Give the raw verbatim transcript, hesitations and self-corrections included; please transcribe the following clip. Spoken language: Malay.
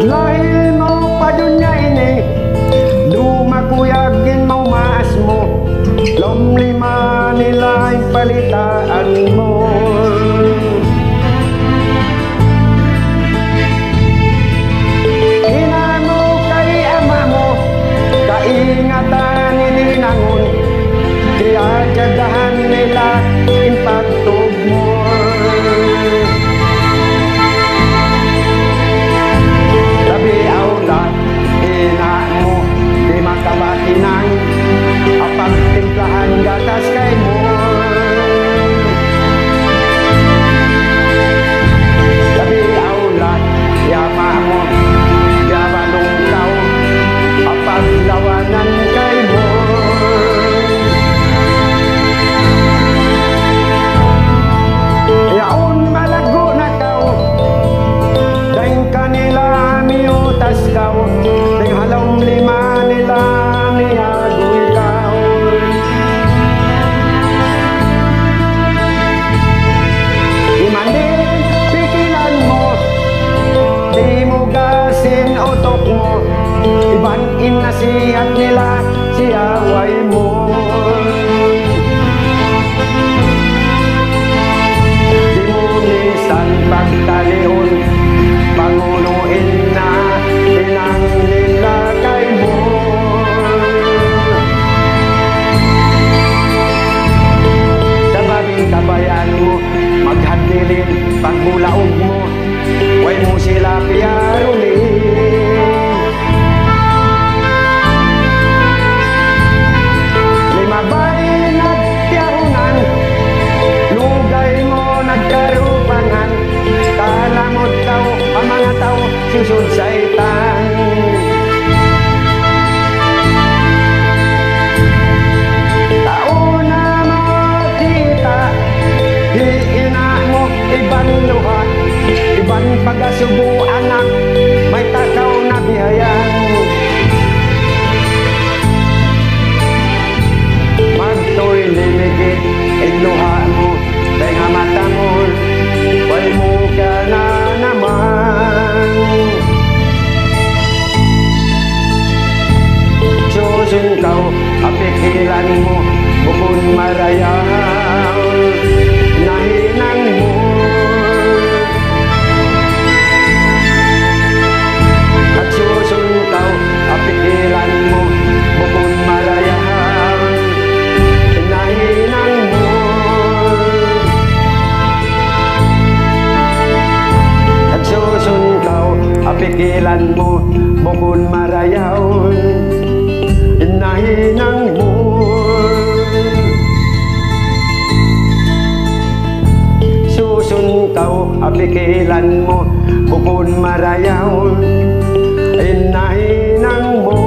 Lahil mo pa dun niya ini, lumakuyagin mo maas mo, lomlima nila yung palitaan mo. Ina mo kay ama mo, kaingatan nininangon, kaya jagahan nila impatog mo. Tabi aulat, ina mo, di makabatinang, apang timplahan gatas kay mo. Tabi aulat, yama mo, yabalong kau, apang lawanan kay mo. Yaon malago na kau, dahil kanila miutas kau, dahil halong lima nila miyagoy kau. Imandin pikilan mo, di mo gasin utok mo, iban inasihat nila siyaway mo. Di mo nisan pagtalion, pangunuin na inang nila kay mo. Sa babing kabayan mo, maghadilin pagbulaog mo, way mo sila piyarulin. Lima ba'y nagtiyahunan, lugay mo nagkarupangan, kalamot tao ang mga tao susud sa itan. Tao na makita, di ina mo iban luha, iban pagasubo anak, may takaw na bihayan. Magtoy limigit, igluha mo, dahil nga mata mo, way mo ka na naman. Susuntaw, apikilan mo, bukod marayaw, nahinang mo. At susuntaw, apikilan mo, bukod marayaw, nahinang mo. At susuntaw, apikilan mo, bukod marayaw, nahinang mo. Susuntaw, apikilan mo, bukod marayaw, nahinang mo.